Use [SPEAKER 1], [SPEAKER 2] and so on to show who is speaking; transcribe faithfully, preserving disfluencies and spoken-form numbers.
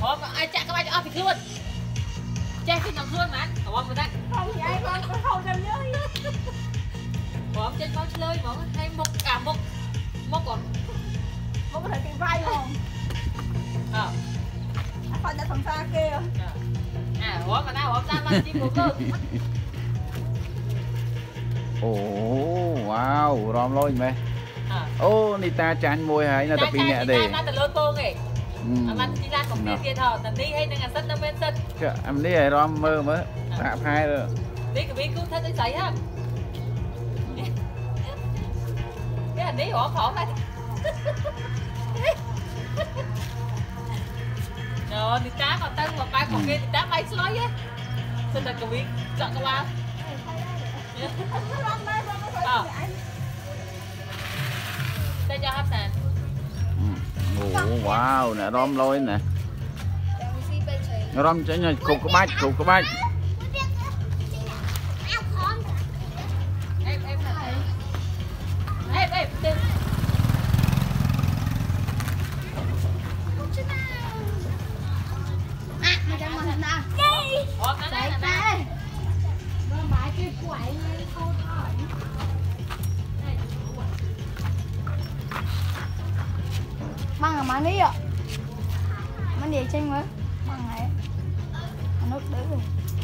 [SPEAKER 1] Ủa, ai chạy các bạn cho thì luôn. Chạy thì nằm luôn mà. Ủa, người ta
[SPEAKER 2] không vậy con con không đâu nhớ.
[SPEAKER 1] Ủa, trên con chơi mà hay một cả một một còn
[SPEAKER 2] một có thể tiền vay không?
[SPEAKER 1] Ờ.
[SPEAKER 2] Phải ra thằng xa kia.
[SPEAKER 1] À, ủa mà tao ủa ra làm chi của cơ.
[SPEAKER 3] Ồ, wow, rom lôi mẹ. Ô, ni ta chán môi hay là tập pin nhẹ đi.
[SPEAKER 1] Ta tập lôi cô kì. Mà chỉ là công ty kia thôi, tận đi hay là sân nó bên sân.
[SPEAKER 3] Em đi hay rom mơ mới. Tạp hai rồi.
[SPEAKER 1] Đi cái biết cũng thấy tôi thấy ha. Cái anh đi ủa khổ này. Rồi, đi cá còn tân mà bay còn kia thì cá bay xuống á. Xin là cái biết chọn các bạn. Ờ. Đây cho hấp sàn.
[SPEAKER 3] Ồ, wow, nè rom lôi nè. Rom cho nhau cục cái bách, cục cái bách.
[SPEAKER 1] Em em em em đừng.
[SPEAKER 2] À, mày đang làm nào?
[SPEAKER 1] Ủa, cái này là nào?
[SPEAKER 2] Bài cái quậy lên thôi thôi. Băng là má ní ạ. Má đi trên mới. Băng này. Nó nước đấy rồi.